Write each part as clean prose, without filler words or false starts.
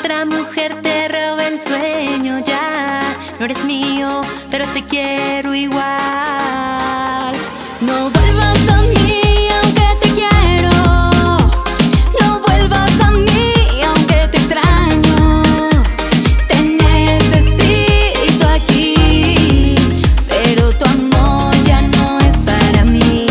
otra mujer te roba el sueño ya. No eres mío, pero te quiero igual. No vuelvas a mí aunque te quiero. No vuelvas a mí aunque te extraño. Te necesito aquí, pero tu amor ya no es para mí.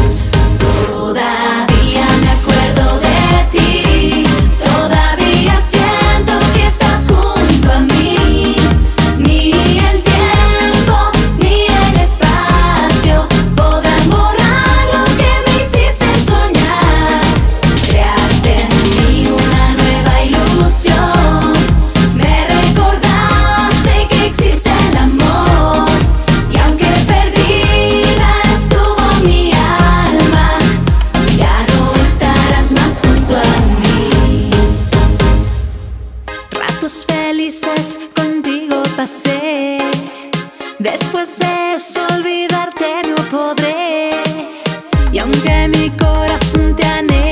Todavía me acuerdo de ti, todavía siento que estás junto a mí. Ni el tiempo ni el espacio podrán borrar lo que me hiciste soñar. Creaste en mí una nueva ilusión, me recordaste que existe el amor. Y aunque perdida estuvo mi alma, ya no estarás más junto a mí. Ratos felices contigo pasé, después de eso olvidarte no podré. Y aunque mi corazón te anhela,